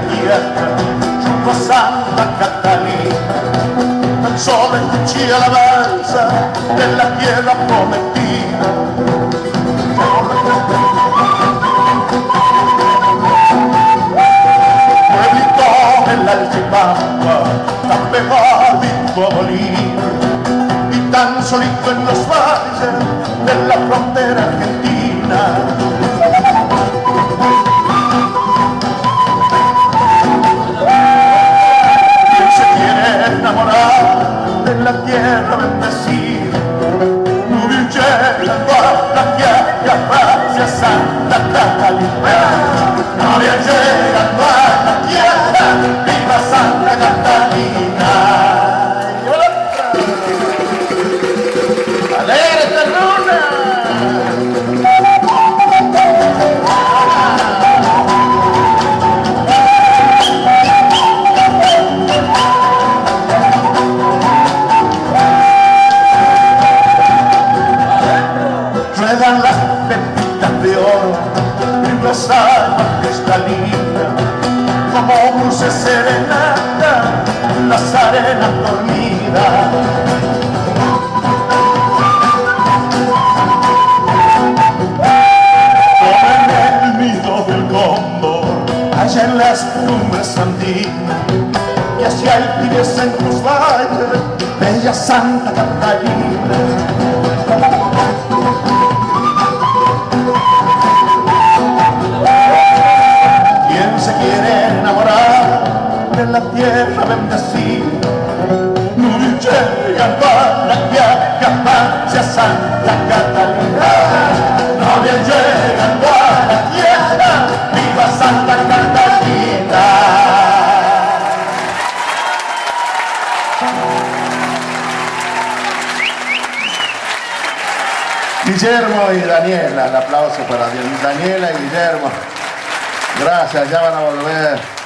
tierra, junto a Santa Catalina, tan solo escuché alabanza de la tierra prometida. Pueblito en la Alchipampa, tan pegadito a Bolivia, y tan solito en los valles de la frontera argentina. Quien se quiere enamorar de la tierra bendecida, no llegando a la tierra hacia Santa Catalina. No llegando a la tierra, viva Santa Catalina. ¡Alegre esta luna! Ruedan las pepitas de oro en las aguas cristalinas, como dulce serenata en las arenas dormidas. Como en el nido del cóndor, allá en las cumbres andinas, y hacia el tibes en tus valles, bella Santa Catalina. Se quiere enamorar de la tierra bendecida, no llegando a la tierra hacia Santa Catalina. No llegando a la tierra, viva Santa Catalina. Guillermo y Daniela, el aplauso para Daniela y Guillermo. Gracias, ya van a volver.